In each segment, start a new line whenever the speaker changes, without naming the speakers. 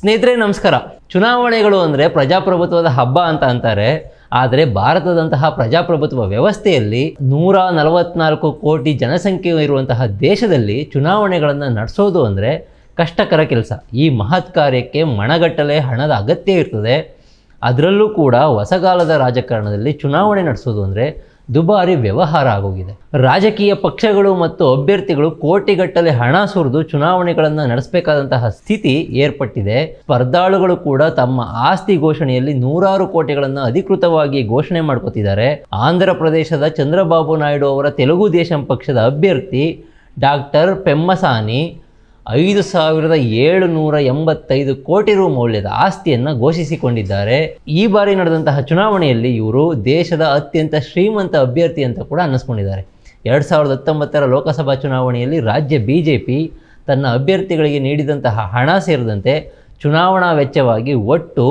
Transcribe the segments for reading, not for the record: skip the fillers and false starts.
ಸ್ನೇಹಿತರೆ ನಮಸ್ಕಾರ. ಚುನಾವಣೆಗಳು ಅಂದರೆ ಪ್ರಜಾಪ್ರಭುತ್ವದ ಹಬ್ಬ ಅಂತ ಅಂತಾರೆ. ಆದರೆ ಭಾರತದಂತಹ ಪ್ರಜಾಪ್ರಭುತ್ವ ವ್ಯವಸ್ಥೆಯಲ್ಲಿ 144 ಕೋಟಿ ಜನಸಂಖ್ಯೆ ಇರುವಂತಹ ದೇಶದಲ್ಲಿ ಚುನಾವಣೆಗಳನ್ನು ನಡೆಸೋದು ಅಂದರೆ ಕಷ್ಟಕರ ಕೆಲಸ. ಈ ಮಹತ್ ಕಾರ್ಯಕ್ಕೆ ಮಣಗಟ್ಟಲೆ ಹಣದ ಅಗತ್ಯ ಇರ್ತದೆ. ಅದರಲ್ಲೂ ಕೂಡ ಹೊಸಗಾಲದ ರಾಜಕಾರಣದಲ್ಲಿ ಚುನಾವಣೆ ನಡೆಸೋದು ಅಂದರೆ ದುಬಾರಿ ವ್ಯವಹಾರ ಆಗೋಗಿದೆ. ರಾಜಕೀಯ ಪಕ್ಷಗಳು ಮತ್ತು ಅಭ್ಯರ್ಥಿಗಳು ಕೋಟಿಗಟ್ಟಲೆ ಹಣ ಸುರಿದು ಚುನಾವಣೆಗಳನ್ನು ನಡೆಸಬೇಕಾದಂತಹ ಸ್ಥಿತಿ ಏರ್ಪಟ್ಟಿದೆ. ಸ್ಪರ್ಧಾಳುಗಳು ಕೂಡ ತಮ್ಮ ಆಸ್ತಿ ಘೋಷಣೆಯಲ್ಲಿ ನೂರಾರು ಕೋಟಿಗಳನ್ನು ಅಧಿಕೃತವಾಗಿ ಘೋಷಣೆ ಮಾಡ್ಕೋತಿದ್ದಾರೆ. ಆಂಧ್ರ ಪ್ರದೇಶದ ಚಂದ್ರಬಾಬು ನಾಯ್ಡು ಅವರ ತೆಲುಗು ದೇಶಂ ಪಕ್ಷದ ಅಭ್ಯರ್ಥಿ ಡಾಕ್ಟರ್ ಪೆಮ್ಮಸಾನಿ 5,785 ಕೋಟಿ ರು ಮೌಲ್ಯದ ಆಸ್ತಿಯನ್ನು ಘೋಷಿಸಿಕೊಂಡಿದ್ದಾರೆ. ಈ ಬಾರಿ ನಡೆದಂತಹ ಚುನಾವಣೆಯಲ್ಲಿ ಇವರು ದೇಶದ ಅತ್ಯಂತ ಶ್ರೀಮಂತ ಅಭ್ಯರ್ಥಿ ಅಂತ ಕೂಡ ಅನ್ನಿಸ್ಕೊಂಡಿದ್ದಾರೆ. 2019 ಲೋಕಸಭಾ ಚುನಾವಣೆಯಲ್ಲಿ ರಾಜ್ಯ ಬಿಜೆಪಿ ತನ್ನ ಅಭ್ಯರ್ಥಿಗಳಿಗೆ ನೀಡಿದಂತಹ ಹಣ ಸೇರಿದಂತೆ ಚುನಾವಣಾ ವೆಚ್ಚವಾಗಿ ಒಟ್ಟು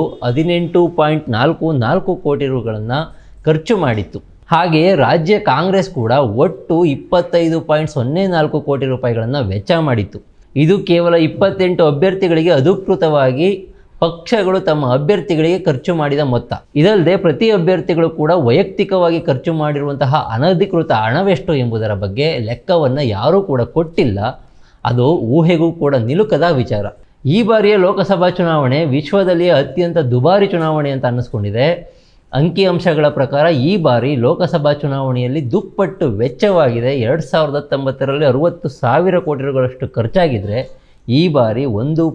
18.44 ಕೋಟಿ ರುಗಳನ್ನು ಖರ್ಚು ಮಾಡಿತ್ತು. ಹಾಗೆಯೇ ರಾಜ್ಯ ಕಾಂಗ್ರೆಸ್ ಕೂಡ ಒಟ್ಟು 25.04 ಕೋಟಿ ರೂಪಾಯಿಗಳನ್ನು ವೆಚ್ಚ ಮಾಡಿತ್ತು. ಇದು ಕೇವಲ 28 ಅಭ್ಯರ್ಥಿಗಳಿಗೆ ಅಧಿಕೃತವಾಗಿ ಪಕ್ಷಗಳು ತಮ್ಮ ಅಭ್ಯರ್ಥಿಗಳಿಗೆ ಖರ್ಚು ಮಾಡಿದ ಮೊತ್ತ. ಇದಲ್ಲದೆ ಪ್ರತಿ ಅಭ್ಯರ್ಥಿಗಳು ಕೂಡ ವೈಯಕ್ತಿಕವಾಗಿ ಖರ್ಚು ಮಾಡಿರುವಂತಹ ಅನಧಿಕೃತ ಹಣವೆಷ್ಟು ಎಂಬುದರ ಬಗ್ಗೆ ಲೆಕ್ಕವನ್ನು ಯಾರೂ ಕೂಡ ಕೊಟ್ಟಿಲ್ಲ. ಅದು ಊಹೆಗೂ ಕೂಡ ನಿಲುಕದ ವಿಚಾರ. ಈ ಬಾರಿಯ ಲೋಕಸಭಾ ಚುನಾವಣೆ ವಿಶ್ವದಲ್ಲಿಯೇ ಅತ್ಯಂತ ದುಬಾರಿ ಚುನಾವಣೆ ಅಂತ ಅನ್ನಿಸ್ಕೊಂಡಿದೆ. ಅಂಕಿಅಂಶಗಳ ಪ್ರಕಾರ ಈ ಬಾರಿ ಲೋಕಸಭಾ ಚುನಾವಣೆಯಲ್ಲಿ ದುಪ್ಪಟ್ಟು ವೆಚ್ಚವಾಗಿದೆ. 2019ರಲ್ಲಿ 60,000 ಕೋಟಿ ರುಗಳಷ್ಟು ಖರ್ಚಾಗಿದ್ದರೆ ಈ ಬಾರಿ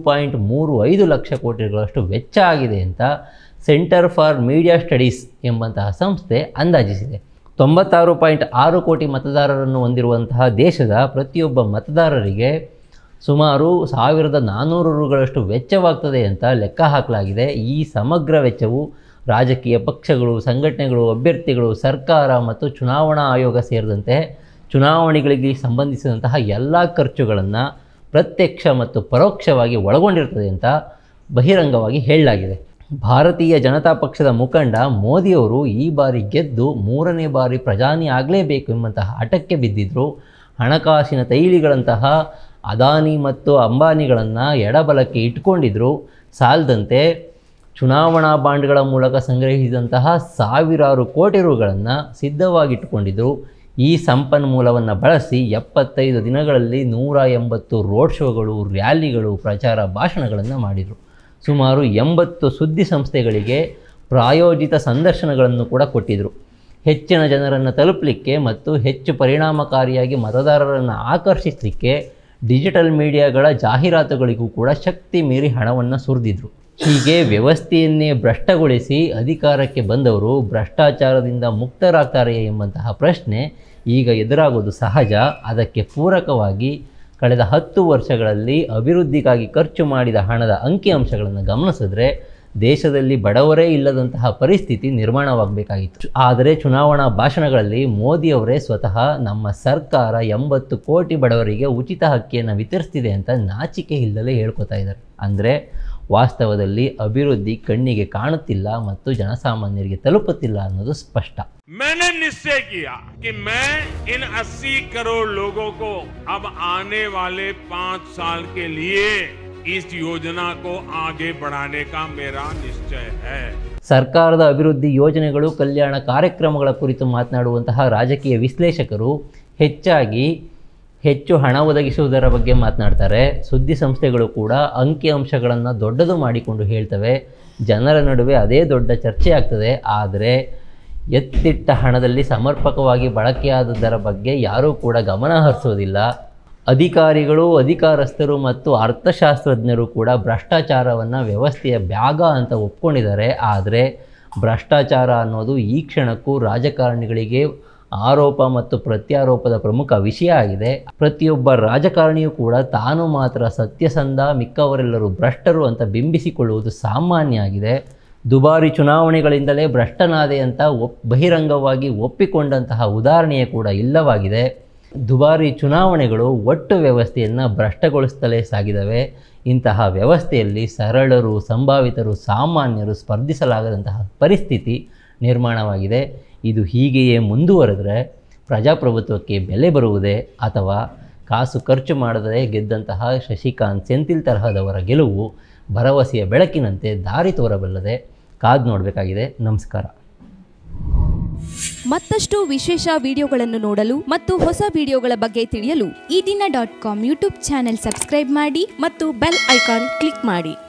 1.35 ಲಕ್ಷ ಕೋಟಿ ರುಗಳಷ್ಟು ವೆಚ್ಚ ಆಗಿದೆ ಅಂತ ಸೆಂಟರ್ ಫಾರ್ ಮೀಡಿಯಾ ಸ್ಟಡೀಸ್ ಎಂಬಂತಹ ಸಂಸ್ಥೆ ಅಂದಾಜಿಸಿದೆ. 96.6 ಕೋಟಿ ಮತದಾರರನ್ನು ಹೊಂದಿರುವಂತಹ ದೇಶದ ಪ್ರತಿಯೊಬ್ಬ ಮತದಾರರಿಗೆ ಸುಮಾರು 1,400 ರುಗಳಷ್ಟು ವೆಚ್ಚವಾಗ್ತದೆ ಅಂತ ಲೆಕ್ಕ ಹಾಕಲಾಗಿದೆ. ಈ ಸಮಗ್ರ ವೆಚ್ಚವು ರಾಜಕೀಯ ಪಕ್ಷಗಳು, ಸಂಘಟನೆಗಳು, ಅಭ್ಯರ್ಥಿಗಳು, ಸರ್ಕಾರ ಮತ್ತು ಚುನಾವಣಾ ಆಯೋಗ ಸೇರಿದಂತೆ ಚುನಾವಣೆಗಳಿಗೆ ಸಂಬಂಧಿಸಿದಂತಹ ಎಲ್ಲ ಖರ್ಚುಗಳನ್ನು ಪ್ರತ್ಯಕ್ಷ ಮತ್ತು ಪರೋಕ್ಷವಾಗಿ ಒಳಗೊಂಡಿರ್ತದೆ ಅಂತ ಬಹಿರಂಗವಾಗಿ ಹೇಳಲಾಗಿದೆ. ಭಾರತೀಯ ಜನತಾ ಪಕ್ಷದ ಮುಖಂಡ ಮೋದಿಯವರು ಈ ಬಾರಿ ಗೆದ್ದು 3ನೇ ಬಾರಿ ಪ್ರಧಾನಿ ಆಗಲೇಬೇಕು ಎಂಬಂತಹ ಹಠಕ್ಕೆ ಬಿದ್ದಿದ್ದರು. ಹಣಕಾಸಿನ ತೈಲಿಗಳಂತಹ ಅದಾನಿ ಮತ್ತು ಅಂಬಾನಿಗಳನ್ನು ಎಡಬಲಕ್ಕೆ ಇಟ್ಕೊಂಡಿದ್ರು. ಸಾಲದಂತೆ ಚುನಾವಣಾ ಬಾಂಡ್ಗಳ ಮೂಲಕ ಸಂಗ್ರಹಿಸಿದಂತಹ ಸಾವಿರಾರು ಕೋಟಿ ರುಗಳನ್ನು ಸಿದ್ಧವಾಗಿಟ್ಟುಕೊಂಡಿದ್ದರು. ಈ ಸಂಪನ್ಮೂಲವನ್ನು ಬಳಸಿ 75 ದಿನಗಳಲ್ಲಿ 180 ರೋಡ್ ಶೋಗಳು, ರ್ಯಾಲಿಗಳು, ಪ್ರಚಾರ ಭಾಷಣಗಳನ್ನು ಮಾಡಿದರು. ಸುಮಾರು 80 ಸುದ್ದಿ ಸಂಸ್ಥೆಗಳಿಗೆ ಪ್ರಾಯೋಜಿತ ಸಂದರ್ಶನಗಳನ್ನು ಕೂಡ ಕೊಟ್ಟಿದ್ದರು. ಹೆಚ್ಚಿನ ಜನರನ್ನು ತಲುಪಲಿಕ್ಕೆ ಮತ್ತು ಹೆಚ್ಚು ಪರಿಣಾಮಕಾರಿಯಾಗಿ ಮತದಾರರನ್ನು ಆಕರ್ಷಿಸಲಿಕ್ಕೆ ಡಿಜಿಟಲ್ ಮೀಡಿಯಾಗಳ ಜಾಹೀರಾತುಗಳಿಗೂ ಕೂಡ ಶಕ್ತಿ ಮೀರಿ ಹಣವನ್ನು ಸುರಿದಿದ್ರು. ಹೀಗೆ ವ್ಯವಸ್ಥೆಯನ್ನೇ ಭ್ರಷ್ಟಗೊಳಿಸಿ ಅಧಿಕಾರಕ್ಕೆ ಬಂದವರು ಭ್ರಷ್ಟಾಚಾರದಿಂದ ಮುಕ್ತರಾಗ್ತಾರೆಯೇ ಎಂಬಂತಹ ಪ್ರಶ್ನೆ ಈಗ ಎದುರಾಗೋದು ಸಹಜ. ಅದಕ್ಕೆ ಪೂರಕವಾಗಿ ಕಳೆದ 10 ವರ್ಷಗಳಲ್ಲಿ ಅಭಿವೃದ್ಧಿಗಾಗಿ ಖರ್ಚು ಮಾಡಿದ ಹಣದ ಅಂಕಿಅಂಶಗಳನ್ನು ಗಮನಿಸಿದ್ರೆ ದೇಶದಲ್ಲಿ ಬಡವರೇ ಇಲ್ಲದಂತಹ ಪರಿಸ್ಥಿತಿ ನಿರ್ಮಾಣವಾಗಬೇಕಾಗಿತ್ತು. ಆದರೆ ಚುನಾವಣಾ ಭಾಷಣಗಳಲ್ಲಿ ಮೋದಿಯವರೇ ಸ್ವತಃ ನಮ್ಮ ಸರ್ಕಾರ 80 ಕೋಟಿ ಬಡವರಿಗೆ ಉಚಿತ ಅಕ್ಕಿಯನ್ನು ವಿತರಿಸ್ತಿದೆ ಅಂತ ನಾಚಿಕೆ ಇಲ್ಲದೆ ಹೇಳ್ಕೊತಾ ಇದ್ದಾರೆ. ಅಂದರೆ ವಾಸ್ತವದಲ್ಲಿ ಅಭಿವೃದ್ಧಿ ಕಣ್ಣಿಗೆ ಕಾಣುತ್ತಿಲ್ಲ ಮತ್ತು ಜನಸಾಮಾನ್ಯರಿಗೆ ತಲುಪುತ್ತಿಲ್ಲ ಅನ್ನೋದು ಸ್ಪಷ್ಟ.
मैंने निश्चय किया कि मैं इन 80 करोड़ लोगों को अब आने वाले 5 साल के लिए इस योजना को आगे बढ़ाने का मेरा निश्चय है.
ಸರ್ಕಾರದ ಅಭಿವೃದ್ಧಿ ಯೋಜನೆಗಳು, ಕಲ್ಯಾಣ ಕಾರ್ಯಕ್ರಮಗಳ ಕುರಿತು ಮಾತನಾಡುವಂತಹ ರಾಜಕೀಯ ವಿಶ್ಲೇಷಕರು ಹೆಚ್ಚು ಹಣ ಒದಗಿಸುವುದರ ಬಗ್ಗೆ ಮಾತನಾಡ್ತಾರೆ. ಸುದ್ದಿ ಸಂಸ್ಥೆಗಳು ಕೂಡ ಅಂಕಿಅಂಶಗಳನ್ನು ದೊಡ್ಡದು ಮಾಡಿಕೊಂಡು ಹೇಳ್ತವೆ. ಜನರ ನಡುವೆ ಅದೇ ದೊಡ್ಡ ಚರ್ಚೆ ಆಗ್ತದೆ. ಆದರೆ ಎತ್ತಿಟ್ಟ ಹಣದಲ್ಲಿ ಸಮರ್ಪಕವಾಗಿ ಬಳಕೆಯಾದದರ ಬಗ್ಗೆ ಯಾರೂ ಕೂಡ ಗಮನ ಹರಿಸೋದಿಲ್ಲ. ಅಧಿಕಾರಿಗಳು, ಅಧಿಕಾರಸ್ಥರು ಮತ್ತು ಅರ್ಥಶಾಸ್ತ್ರಜ್ಞರು ಕೂಡ ಭ್ರಷ್ಟಾಚಾರವನ್ನು ವ್ಯವಸ್ಥೆಯ ಭಾಗ ಅಂತ ಒಪ್ಕೊಂಡಿದ್ದಾರೆ. ಆದರೆ ಭ್ರಷ್ಟಾಚಾರ ಅನ್ನೋದು ಈ ಕ್ಷಣಕ್ಕೂ ರಾಜಕಾರಣಿಗಳಿಗೆ ಆರೋಪ ಮತ್ತು ಪ್ರತ್ಯಾರೋಪದ ಪ್ರಮುಖ ವಿಷಯ ಆಗಿದೆ. ಪ್ರತಿಯೊಬ್ಬ ರಾಜಕಾರಣಿಯೂ ಕೂಡ ತಾನು ಮಾತ್ರ ಸತ್ಯಸಂಧ, ಮಿಕ್ಕವರೆಲ್ಲರೂ ಭ್ರಷ್ಟರು ಅಂತ ಬಿಂಬಿಸಿಕೊಳ್ಳುವುದು ಸಾಮಾನ್ಯ ಆಗಿದೆ. ದುಬಾರಿ ಚುನಾವಣೆಗಳಿಂದಲೇ ಭ್ರಷ್ಟನಾದೆ ಅಂತ ಬಹಿರಂಗವಾಗಿ ಒಪ್ಪಿಕೊಂಡಂತಹ ಉದಾಹರಣೆಯೇ ಕೂಡ ಇಲ್ಲವಾಗಿದೆ. ದುಬಾರಿ ಚುನಾವಣೆಗಳು ಒಟ್ಟು ವ್ಯವಸ್ಥೆಯನ್ನು ಭ್ರಷ್ಟಗೊಳಿಸುತ್ತಲೇ ಸಾಗಿದವೆ. ಇಂತಹ ವ್ಯವಸ್ಥೆಯಲ್ಲಿ ಸರಳರು, ಸಂಭಾವಿತರು, ಸಾಮಾನ್ಯರು ಸ್ಪರ್ಧಿಸಲಾಗದಂತಹ ಪರಿಸ್ಥಿತಿ ನಿರ್ಮಾಣವಾಗಿದೆ. ಇದು ಹೀಗೆಯೇ ಮುಂದುವರೆದರೆ ಪ್ರಜಾಪ್ರಭುತ್ವಕ್ಕೆ ಬೆಲೆ ಬರುವುದೇ ಅಥವಾ ಕಾಸು ಖರ್ಚು ಮಾಡದೇ ಗೆದ್ದಂತಹ ಶಶಿಕಾಂತ್ ಸೆಂಥಿಲ್ ತರಹದವರ ಗೆಲುವು ಭರವಸೆಯ ಬೆಳಕಿನಂತೆ ದಾರಿ ತೋರಬಲ್ಲದೆ ಕಾದು ನೋಡಬೇಕಾಗಿದೆ. ನಮಸ್ಕಾರ.
ಮತ್ತಷ್ಟು ವಿಶೇಷ ವಿಡಿಯೋಗಳನ್ನು ನೋಡಲು ಮತ್ತು ಹೊಸ ವಿಡಿಯೋಗಳ ಬಗ್ಗೆ ತಿಳಿಯಲು
ಈ ದಿನ .com ಯೂಟ್ಯೂಬ್ ಚಾನೆಲ್ ಸಬ್ಸ್ಕ್ರೈಬ್ ಮಾಡಿ ಮತ್ತು ಬೆಲ್ ಐಕಾನ್ ಕ್ಲಿಕ್ ಮಾಡಿ.